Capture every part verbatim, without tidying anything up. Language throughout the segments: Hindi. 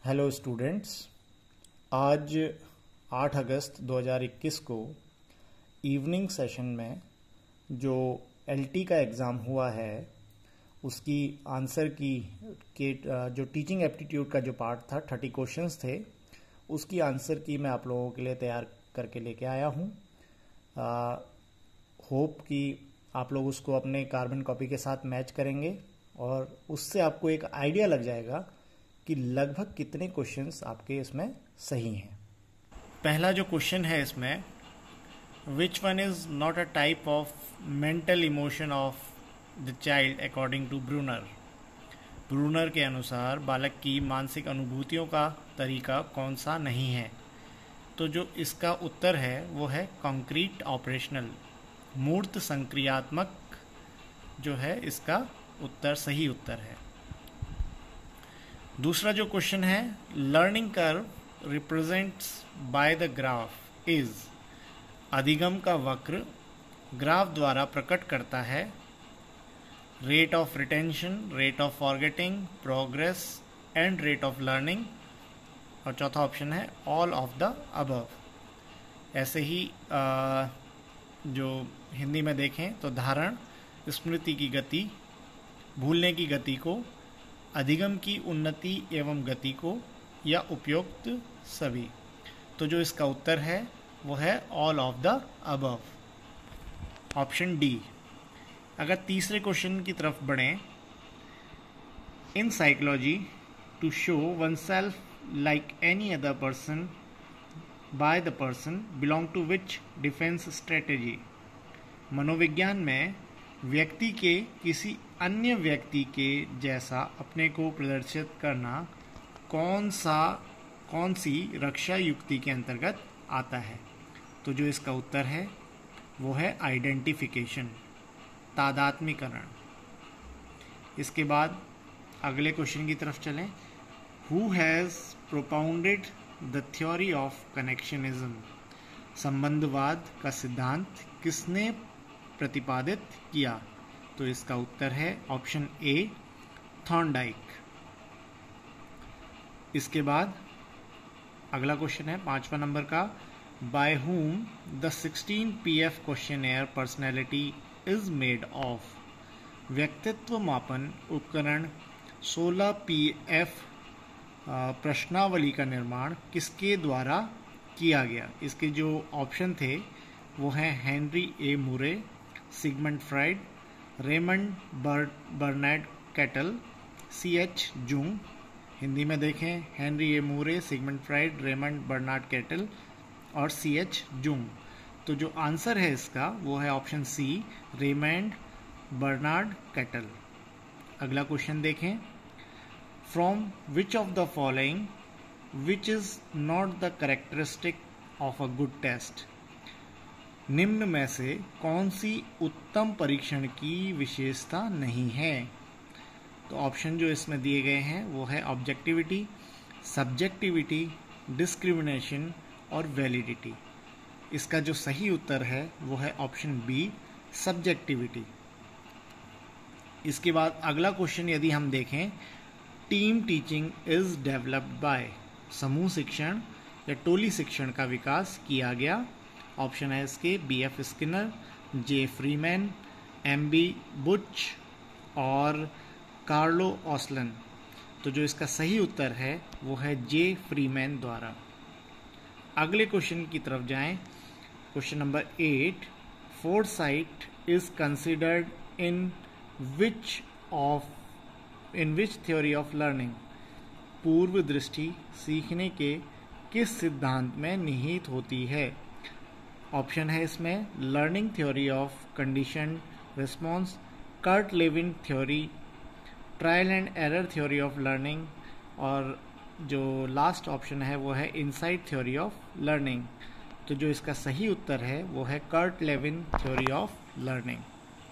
Hello students. आज आठ अगस्त दो हज़ार इक्कीस को इवनिंग सेशन में जो एलटी का एग्ज़ाम हुआ है उसकी आंसर की के जो टीचिंग एप्टीट्यूड का जो पार्ट था थर्टी क्वेश्चंस थे, उसकी आंसर की मैं आप लोगों के लिए तैयार करके लेके आया हूँ। होप कि आप लोग उसको अपने कार्बन कॉपी के साथ मैच करेंगे और उससे आपको एक आइडिया लग जाएगा कि लगभग कितने क्वेश्चंस आपके इसमें सही हैं। पहला जो क्वेश्चन है इसमें, which one is not a type of mental emotion of the child according to Bruner. Bruner के अनुसार बालक की मानसिक अनुभूतियों का तरीका कौन सा नहीं है। तो जो इसका उत्तर है वो है कॉन्क्रीट ऑपरेशनल, मूर्त संक्रियात्मक जो है इसका उत्तर सही उत्तर है। दूसरा जो क्वेश्चन है, learning curve represents by the graph is. अधिगम का वक्र ग्राफ द्वारा प्रकट करता है rate of retention, rate of forgetting, progress and rate of learning. और चौथा ऑप्शन है ऑल ऑफ द अबव। ऐसे ही आ, जो हिंदी में देखें तो धारण, स्मृति की गति, भूलने की गति को, अधिगम की उन्नति एवं गति को, या उपयुक्त सभी। तो जो इसका उत्तर है वो है all of the above, option D. अगर तीसरे क्वेश्चन की तरफ बढ़ें, in psychology to show one self like any other person by the person belong to which defence strategy. मनोविज्ञान में व्यक्ति के किसी अन्य व्यक्ति के जैसा अपने को प्रदर्शित करना कौन सा कौन सी रक्षा युक्ति के अंतर्गत आता है। तो जो इसका उत्तर है वो है आइडेंटिफिकेशन, तादात्म्यकरण। इसके बाद अगले क्वेश्चन की तरफ चलें। Who has propounded the theory of connectionism. संबंधवाद का सिद्धांत किसने प्रतिपादित किया। तो इसका उत्तर है ऑप्शन ए, थॉर्नडाइक। इसके बाद अगला क्वेश्चन है पांचवा नंबर का, by whom the sixteen P F questionnaire personality is made of. व्यक्तित्व मापन उपकरण सोलह पी एफ प्रश्नावली का निर्माण किसके द्वारा किया गया। इसके जो ऑप्शन थे वो हैं Henry A Murray, Sigmund Freud, Raymond Bernard Cattell, C H Jung. Hindi में देखें, Henry A Murray, Sigmund Freud, Raymond Bernard Cattell और सी एच जुंग। तो जो आंसर है इसका वो है option C, Raymond Bernard Cattell. अगला क्वेश्चन देखें, from which of the following which is not the characteristic of a good test. निम्न में से कौन सी उत्तम परीक्षण की विशेषता नहीं है। तो ऑप्शन जो इसमें दिए गए हैं वो है ऑब्जेक्टिविटी, सब्जेक्टिविटी, डिस्क्रिमिनेशन और वैलिडिटी। इसका जो सही उत्तर है वो है ऑप्शन बी, सब्जेक्टिविटी। इसके बाद अगला क्वेश्चन यदि हम देखें, team teaching is developed by. समूह शिक्षण या टोली शिक्षण का विकास किया गया। ऑप्शन है इसके B F Skinner, J Freeman, M B Buch और कार्लो ऑसलन। तो जो इसका सही उत्तर है वो है जे फ्रीमैन द्वारा। अगले क्वेश्चन की तरफ जाएं। Question number eight, foresight is considered in which of in which theory of learning. पूर्व दृष्टि सीखने के किस सिद्धांत में निहित होती है। ऑप्शन है इसमें learning theory of condition response, Kurt Lewin theory, trial and error theory of learning और जो लास्ट ऑप्शन है वो है इनसाइट थ्योरी ऑफ लर्निंग। तो जो इसका सही उत्तर है वो है Kurt Lewin theory of learning.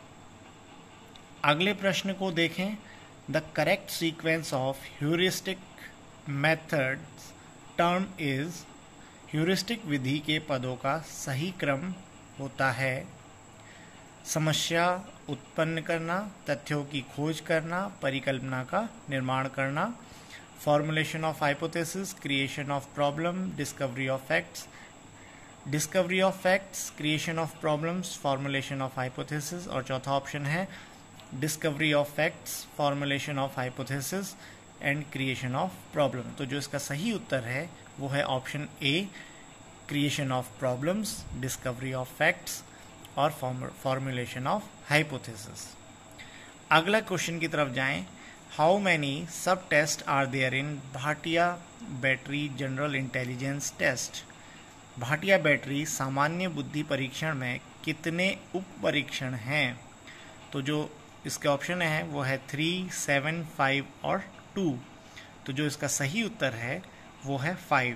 अगले प्रश्न को देखें, the correct sequence of heuristic methods term is. Heuristic विधि के पदों का सही क्रम होता है समस्या उत्पन्न करना, तथ्यों की खोज करना, परिकल्पना का निर्माण करना, formulation of hypothesis, creation of problem, discovery of facts. Discovery of facts, creation of problems, formulation of hypothesis. और चौथा ऑप्शन है discovery of facts, formulation of hypothesis and creation of problem. तो जो इसका सही उत्तर है वो है option A, creation of problems, discovery of facts और फॉर्मुलेशन ऑफ हाइपोथेसिस। अगला क्वेश्चन की तरफ जाएं। How many sub test are there in Bhatia battery general intelligence test. Bhatia battery सामान्य बुद्धि परीक्षण में कितने उप परीक्षण हैं? तो जो इसके ऑप्शन है वो है थ्री, सेवन, फाइव और टू। तो जो इसका सही उत्तर है वो है फाइव।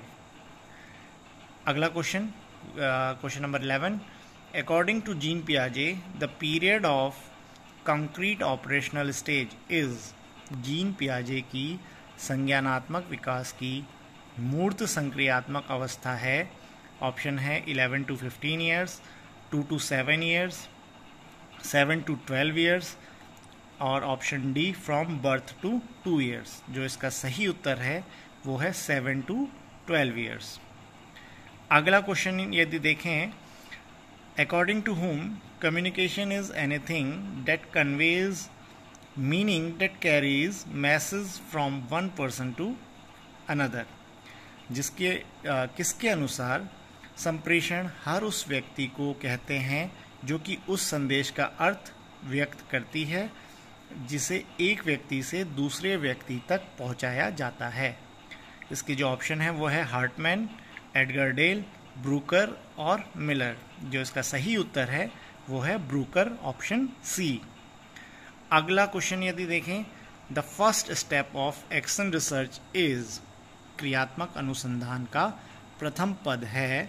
अगला question, question number eleven. According to Jean पियाजे the period of concrete operational stage is. Jean पियाजे की संज्ञानात्मक विकास की मूर्त संक्रियात्मक अवस्था है। ऑप्शन है eleven to fifteen years, two to seven years, seven to twelve years और option D from birth to two years. जो इसका सही उत्तर है वो है सेवन टू ट्वेल्व ईयर्स। अगला क्वेश्चन यदि देखें, according to whom communication is anything that conveys meaning that carries message from one person to another. जिसके आ, किसके अनुसार संप्रेषण हर उस व्यक्ति को कहते हैं जो कि उस संदेश का अर्थ व्यक्त करती है जिसे एक व्यक्ति से दूसरे व्यक्ति तक पहुंचाया जाता है। इसके जो ऑप्शन है वो है हार्टमैन, एडगर डेल, ब्रूकर और मिलर। जो इसका सही उत्तर है वो है ब्रूकर, ऑप्शन सी। अगला क्वेश्चन यदि देखें, the first step of action research is. क्रियात्मक अनुसंधान का प्रथम पद है।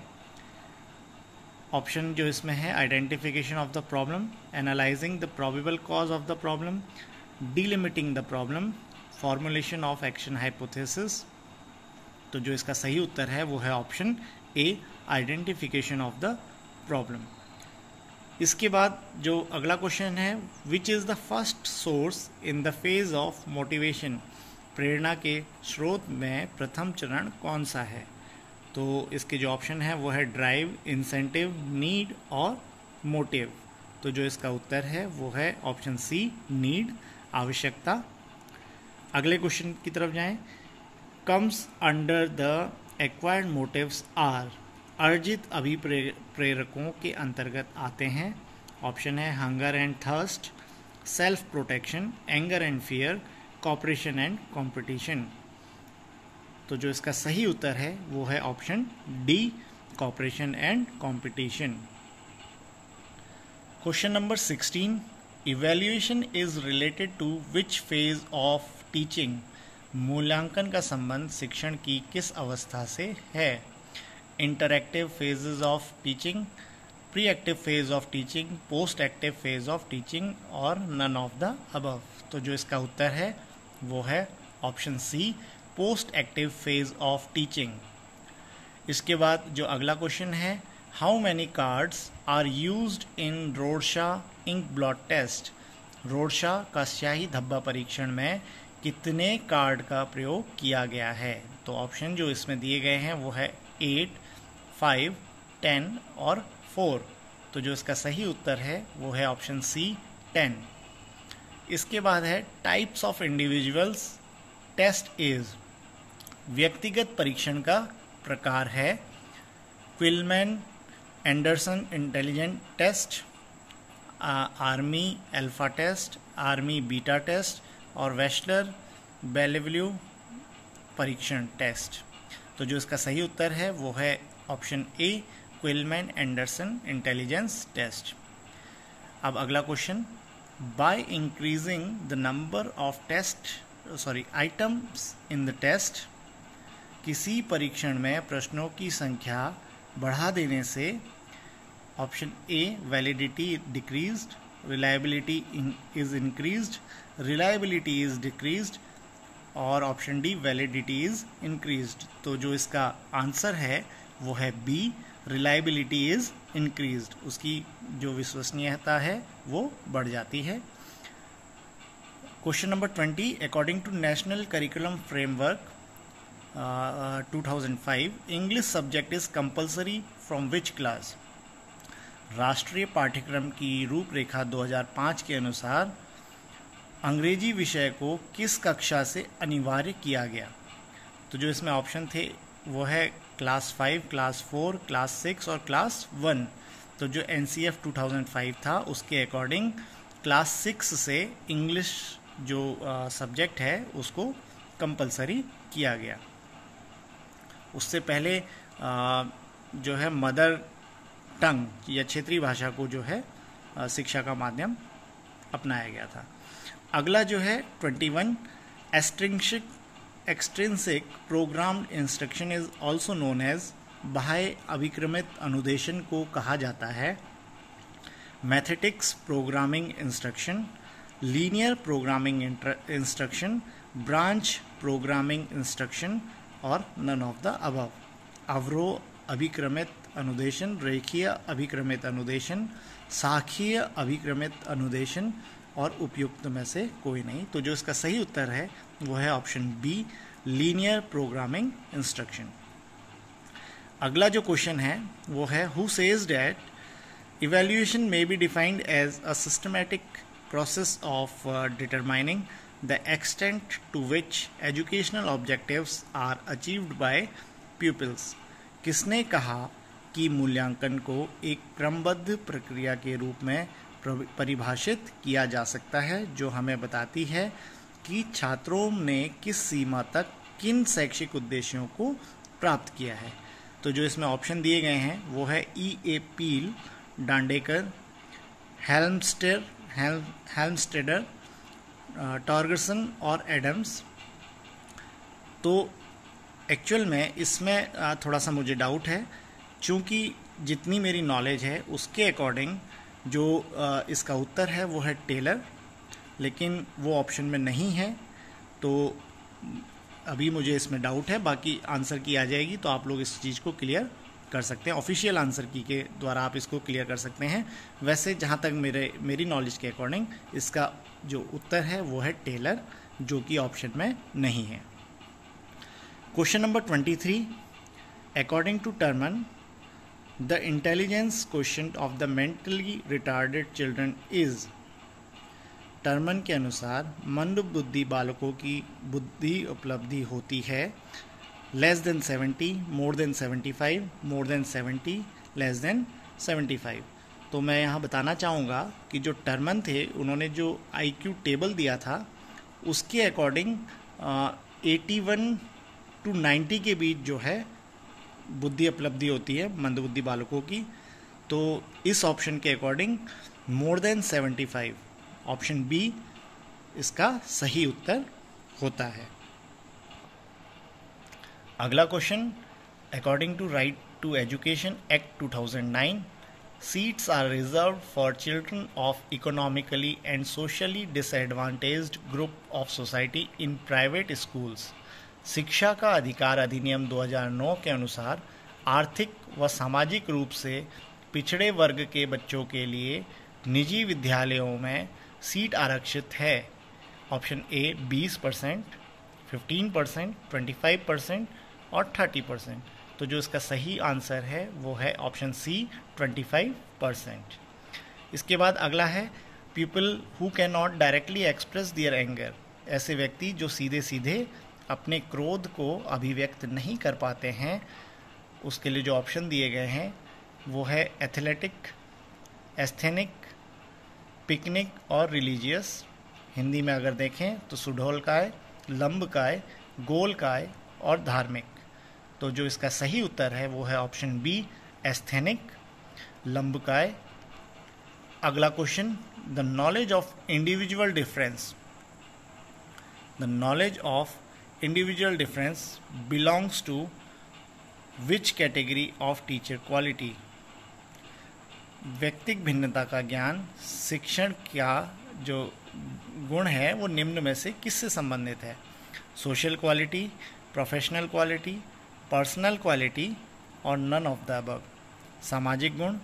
ऑप्शन जो इसमें है identification of the problem, analysing the probable cause of the problem, delimiting the problem, formulation of action hypothesis. तो जो इसका सही उत्तर है वो है option A, identification of the problem. इसके बाद जो अगला क्वेश्चन है, which is the first source in the phase of motivation. प्रेरणा के स्रोत में प्रथम चरण कौन सा है? तो इसके जो ऑप्शन है वो है ड्राइव, इंसेंटिव, नीड और मोटिव। तो जो इसका उत्तर है वो है ऑप्शन सी, नीड, आवश्यकता। अगले क्वेश्चन की तरफ जाएं। Comes under the acquired motives are. अर्जित अभिप्रेरकों के अंतर्गत आते हैं। ऑप्शन है hunger and thirst, self protection, anger and fear, cooperation and competition. तो जो इसका सही उत्तर है वो है option D, cooperation and competition. Question number sixteen, evaluation is related to which phase of teaching. मूल्यांकन का संबंध शिक्षण की किस अवस्था से है? Interactive phases of teaching, pre active phase of teaching, post active phase of teaching और नन ऑफ द अबव। तो जो इसका उत्तर है वो है option C, post active phase of teaching. इसके बाद जो अगला क्वेश्चन है, how many cards are used in Rorschach ink blot test. Rorschach का स्याही धब्बा परीक्षण में कितने कार्ड का प्रयोग किया गया है? तो ऑप्शन जो इसमें दिए गए हैं वो है एट, फाइव, टेन और फोर। तो जो इसका सही उत्तर है वो है ऑप्शन सी, टेन। इसके बाद है types of individuals test is. व्यक्तिगत परीक्षण का प्रकार है Kuhlmann Anderson intelligent test, army alpha test, army beta test और वेस्लर बेलेव्यू परीक्षण टेस्ट। तो जो इसका सही उत्तर है वो है option A, Kuhlmann Anderson intelligence test. अब अगला question, by increasing the number of test sorry items in the test. किसी परीक्षण में प्रश्नों की संख्या बढ़ा देने से option A validity decreased, reliability is increased, reliability is decreased और option D validity is increased. तो जो इसका आंसर है वो है बी, रिलायबिलिटी इज इंक्रीज्ड। उसकी जो विश्वसनीयता है वो बढ़ जाती है। Question number twenty, according to national curriculum framework two thousand five, English subject is compulsory from which class? राष्ट्रीय पाठ्यक्रम की रूपरेखा दो हज़ार पाँच के अनुसार अंग्रेजी विषय को किस कक्षा से अनिवार्य किया गया? तो जो इसमें ऑप्शन थे वो है class five, class four, class six और क्लास वन। तो जो N C F two thousand five था उसके अकॉर्डिंग क्लास सिक्स से इंग्लिश जो सब्जेक्ट है उसको कंपलसरी किया गया। उससे पहले आ, जो है मदर टंग या क्षेत्रीय भाषा को जो है आ, शिक्षा का माध्यम अपनाया गया था। अगला जो है twenty one, extrinsic extrinsic programmed instruction is also known as, बाह्य अभिक्रमित अनुदेशन को कहा जाता है mathetics programming instruction, linear programming instruction, branch programming instruction और नन ऑफ द अबव। अवरोह अभिक्रमित अनुदेशन, रेखीय अभिक्रमित अनुदेशन, शाखीय अभिक्रमित अनुदेशन और उपयुक्त में से कोई नहीं। तो जो इसका सही उत्तर है वो है option B, linear programming instruction. अगला जो क्वेश्चन है वो है who says that evaluation may be defined as a systematic process of determining the extent to which educational objectives are achieved by pupils? किसने कहा कि मूल्यांकन को एक क्रमबद्ध प्रक्रिया के रूप में परिभाषित किया जा सकता है जो हमें बताती है कि छात्रों ने किस सीमा तक किन शैक्षिक उद्देश्यों को प्राप्त किया है? तो जो इसमें ऑप्शन दिए गए हैं वो है ई ए पील, डांडेकर, हेल्मस्टेर हेल्मस्टेडर, टॉर्गसन और एडम्स। तो एक्चुअल में इसमें थोड़ा सा मुझे डाउट है, क्योंकि जितनी मेरी नॉलेज है उसके अकॉर्डिंग जो इसका उत्तर है वो है टेलर, लेकिन वो ऑप्शन में नहीं है। तो अभी मुझे इसमें डाउट है, बाकी आंसर की आ जाएगी तो आप लोग इस चीज़ को क्लियर कर सकते हैं। ऑफिशियल आंसर की के द्वारा आप इसको क्लियर कर सकते हैं। वैसे जहाँ तक मेरे मेरी नॉलेज के अकॉर्डिंग इसका जो उत्तर है वो है टेलर, जो कि ऑप्शन में नहीं है। Question number twenty three, according to Terman the intelligence quotient of the mentally retarded children is. Terman के अनुसार मंद बुद्धि बालकों की बुद्धि उपलब्धि होती है less than seventy, more than seventy five, more than seventy, less than seventy five. तो मैं यहाँ बताना चाहूँगा कि जो टर्मन थे उन्होंने जो आईक्यू टेबल दिया था उसके according eighty one to ninety के बीच जो है बुद्धि उपलब्धि होती है मंदबुद्धि बालकों की। तो इस ऑप्शन के according more than seventy five, option B इसका सही उत्तर होता है। अगला question, according to right to education act two thousand nine, seats are reserved for children of economically and socially disadvantaged group of society in private schools. शिक्षा का अधिकार अधिनियम दो हज़ार नौ के अनुसार आर्थिक व सामाजिक रूप से पिछड़े वर्ग के बच्चों के लिए निजी विद्यालयों में सीट आरक्षित है। ऑप्शन ए बीस percent, fifteen percent, twenty five percent और थर्टी परसेंट। तो जो इसका सही आंसर है वो है option C, twenty five percent. इसके बाद अगला है people who can not directly express their anger. ऐसे व्यक्ति जो सीधे सीधे अपने क्रोध को अभिव्यक्त नहीं कर पाते हैं, उसके लिए जो ऑप्शन दिए गए हैं वो है एथलेटिक, एस्थेनिक, पिकनिक और रिलीजियस। हिंदी में अगर देखें तो सुडौलकाय, लंबकाय, गोलकाय और धार्मिक। तो जो इसका सही उत्तर है वो है ऑप्शन बी, एस्थेनिक, लंबकाय। अगला question, the knowledge of individual difference the knowledge of individual difference belongs to which category of teacher quality. व्यक्तिक भिन्नता का ज्ञान शिक्षण का जो गुण है वो निम्न में से किससे संबंधित है? Social quality, professional quality, personal quality और नन ऑफ द अबव। सामाजिक गुण,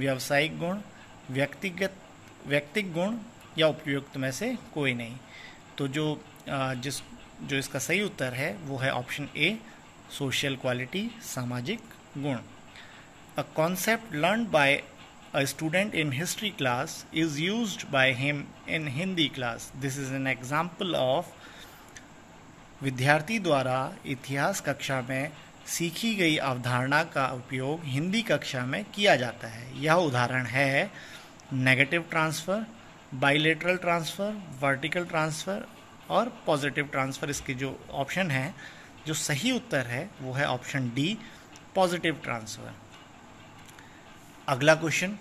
व्यावसायिक गुण, व्यक्तिगत व्यक्तिक गुण या उपयुक्त में से कोई नहीं। तो जो आ, जिस जो इसका सही उत्तर है वो है ऑप्शन ए, सोशल क्वालिटी, सामाजिक गुण। A concept learn by a student in history class is used by him in Hindi class. This is an example of विद्यार्थी द्वारा इतिहास कक्षा में सीखी गई अवधारणा का उपयोग हिंदी कक्षा में किया जाता है। यह उदाहरण है negative transfer, bilateral transfer, vertical transfer और पॉजिटिव ट्रांसफ़र। इसके जो ऑप्शन है, जो सही उत्तर है वो है ऑप्शन डी, पॉजिटिव ट्रांसफ़र। अगला question,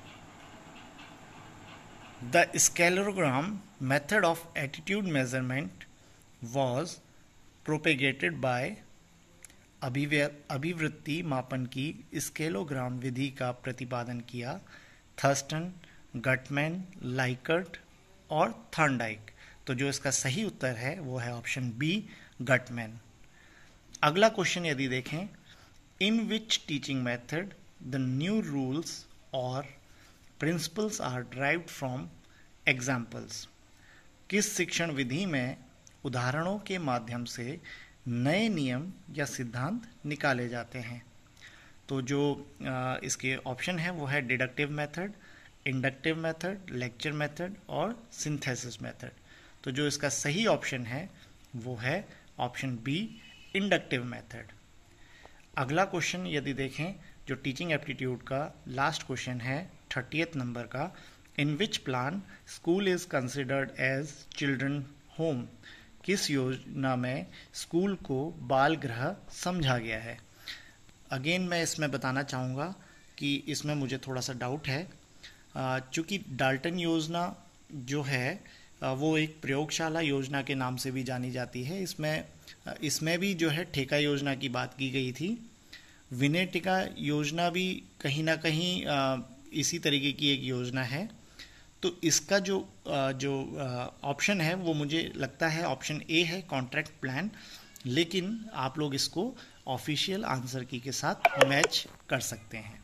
the scalogram method of attitude measurement was propagated by अभिवृत्ति मापन की स्केलोग्राम विधि का प्रतिपादन किया थर्स्टन, गटमैन, लाइकर्ट और थॉर्नडाइक। तो जो इसका सही उत्तर है वो है ऑप्शन बी, गटमैन। अगला क्वेश्चन यदि देखें, in which teaching method the new rules और principles are derived from examples. किस शिक्षण विधि में उदाहरणों के माध्यम से नए नियम या सिद्धांत निकाले जाते हैं? तो जो आ, इसके ऑप्शन है वो है deductive method, inductive method, lecture method और सिंथेसिस मेथड। तो जो इसका सही ऑप्शन है वो है ऑप्शन बी, इंडक्टिव मेथड। अगला क्वेश्चन यदि देखें, जो टीचिंग एप्टीट्यूड का लास्ट क्वेश्चन है थर्टियथ नंबर का, in which plan school is considered as children home. किस योजना में स्कूल को बाल गृह समझा गया है? अगेन मैं इसमें बताना चाहूँगा कि इसमें मुझे थोड़ा सा डाउट है, चूँकि डाल्टन योजना जो है वो एक प्रयोगशाला योजना के नाम से भी जानी जाती है। इसमें इसमें भी जो है ठेका योजना की बात की गई थी। विनेटिका योजना भी कहीं ना कहीं इसी तरीके की एक योजना है। तो इसका जो जो ऑप्शन है वो मुझे लगता है ऑप्शन ए है, कॉन्ट्रैक्ट प्लान। लेकिन आप लोग इसको ऑफिशियल आंसर की के साथ मैच कर सकते हैं।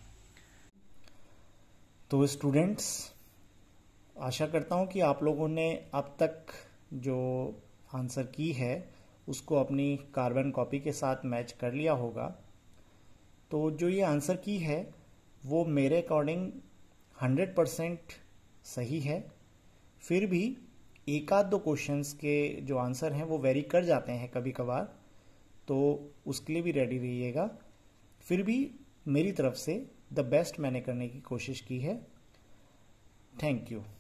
तो स्टूडेंट्स, आशा करता हूँ कि आप लोगों ने अब तक जो आंसर की है उसको अपनी कार्बन कॉपी के साथ मैच कर लिया होगा। तो जो ये आंसर की है वो मेरे अकॉर्डिंग हंड्रेड परसेंट सही है। फिर भी एक आध दो क्वेश्चंस के जो आंसर हैं वो वेरी कर जाते हैं कभी कभार, तो उसके लिए भी रेडी रहिएगा। फिर भी मेरी तरफ से द बेस्ट मैंने करने की कोशिश की है। Thank you.